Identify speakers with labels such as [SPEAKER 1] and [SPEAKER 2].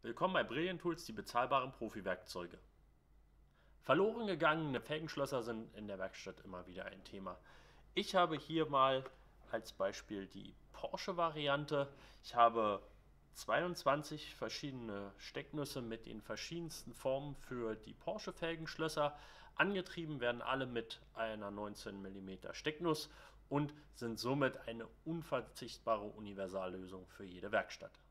[SPEAKER 1] Willkommen bei Brilliant Tools, die bezahlbaren Profi-Werkzeuge. Verloren gegangene Felgenschlösser sind in der Werkstatt immer wieder ein Thema. Ich habe hier mal als Beispiel die Porsche-Variante. Ich habe 22 verschiedene Stecknüsse mit den verschiedensten Formen für die Porsche-Felgenschlösser. Angetrieben werden alle mit einer 19 mm Stecknuss und sind somit eine unverzichtbare Universallösung für jede Werkstatt.